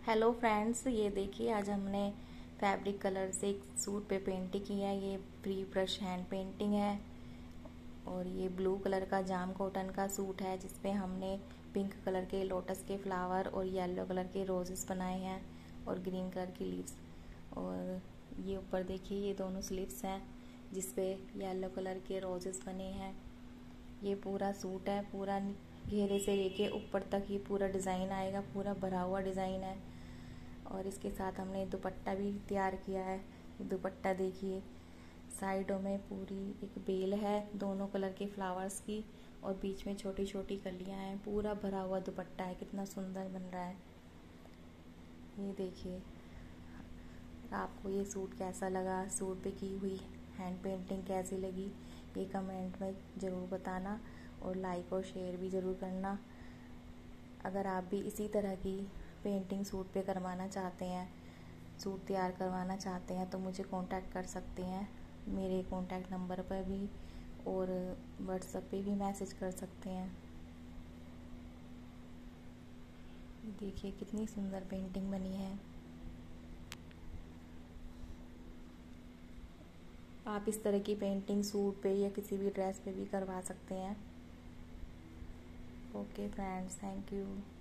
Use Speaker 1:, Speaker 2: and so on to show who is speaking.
Speaker 1: Hello friends, ये देखिए आज हमने फैब्रिक कलर से एक सूट पे पेंटिंग की है। ये प्री ब्रश हैंड पेंटिंग है और ये ब्लू कलर का जाम कॉटन का सूट है जिसपे हमने पिंक कलर के लोटस के फ्लावर और येलो कलर के रोजेस बनाए हैं और ग्रीन कलर की लीव्स। और ये ऊपर देखिए ये दोनों स्लीव्स हैं जिसपे येलो कलर के रोजेस बने हैं। ये पूरा सूट है, पूरा घेरे से लेके ऊपर तक ये पूरा डिज़ाइन आएगा, पूरा भरा हुआ डिज़ाइन है। और इसके साथ हमने दुपट्टा भी तैयार किया है। दुपट्टा देखिए, साइडों में पूरी एक बेल है दोनों कलर के फ्लावर्स की और बीच में छोटी छोटी कलियां हैं। पूरा भरा हुआ दुपट्टा है, कितना सुंदर बन रहा है। ये देखिए, आपको ये सूट कैसा लगा, सूट पे की हुई हैंड पेंटिंग कैसी लगी, ये कमेंट में ज़रूर बताना और लाइक और शेयर भी ज़रूर करना। अगर आप भी इसी तरह की पेंटिंग सूट पे करवाना चाहते हैं, सूट तैयार करवाना चाहते हैं तो मुझे कांटेक्ट कर सकते हैं मेरे कांटेक्ट नंबर पर भी, और व्हाट्सएप पे भी मैसेज कर सकते हैं। देखिए कितनी सुंदर पेंटिंग बनी है। आप इस तरह की पेंटिंग सूट पे या किसी भी ड्रेस पे भी करवा सकते हैं। Okay friends, thank you.